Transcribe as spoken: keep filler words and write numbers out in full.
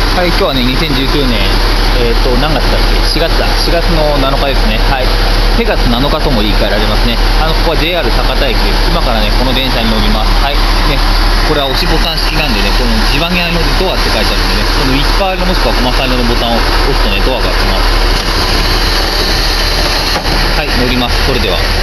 はい、今日はね、にせんじゅうきゅうねん、えっ、と、何月だっけ ?し 月だ。しがつのなのかですね。はい。しがつなのかとも言い換えられますね。あの、ここは ジェイアール 博多駅です。今からね、この電車に乗ります。はい。ね、これは押しボタン式なんでね、この地盤屋のドアって書いてあるんでね、このウィッパーのもしくはコマサイのボタンを押すとね、ドアが開きます。はい、乗ります。それでは。